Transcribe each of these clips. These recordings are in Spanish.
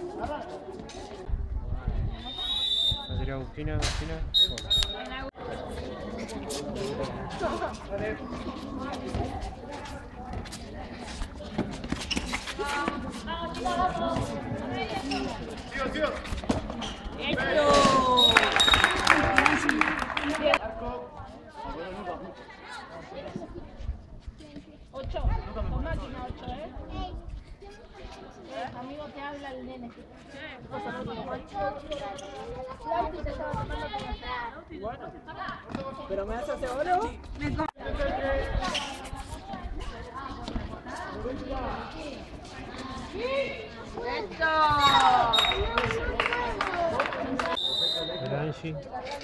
Sería Agustina, Agustina. Tío, tío. ¡Esto! Arco. 8. Con máquina 8, ¿eh? Amigo, te habla el nene. Bueno, pero me hace oro. ¡Esto! Angie.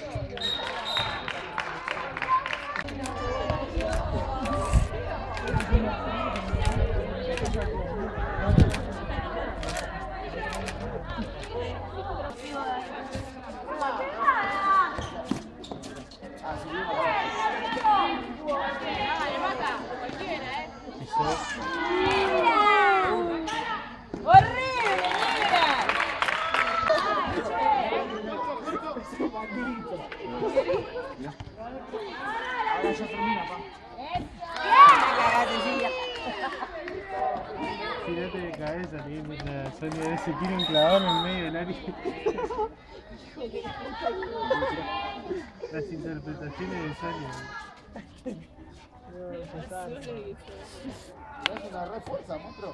Ahora ya termina, pa. Tirate de cabeza, la Sonia se tira un clavón en medio del área. Las interpretaciones de Sonia. Es una re fuerza, monstruo.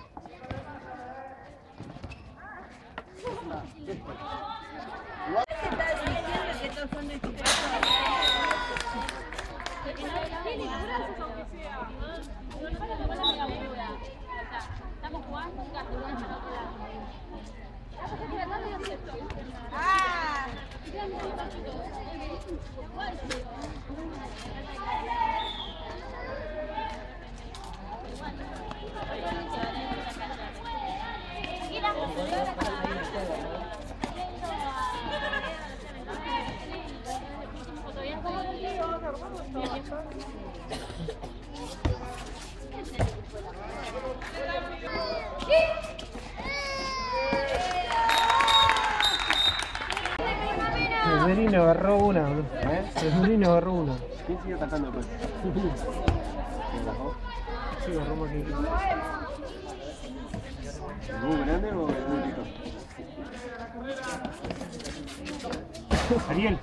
Estamos jugando un gato. Severino agarró una, bro. Severino agarró una. ¿Quién sigue atacando pues? Sí, agarró más que ¿Muy grande o muy chico? Ariel.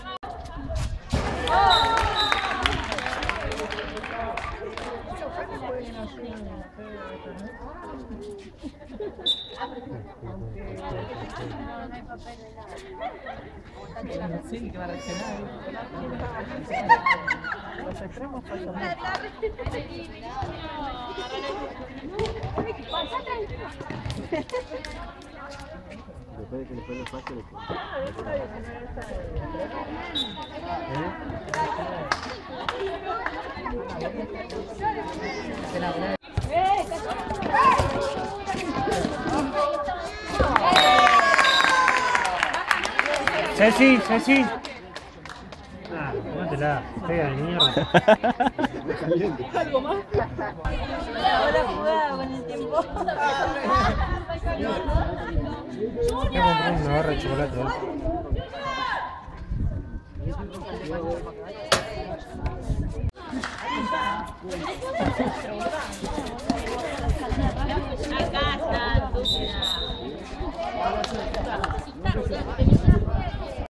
Sí, que va a reaccionar. Los extremos faltan. Después de que le fue lo fácil. Ceci, Ceci. Ah, no te la pega de mierda. ¿Algo más? Ahora jugaba con el tiempo. Voy a comprar una barra de chocolate.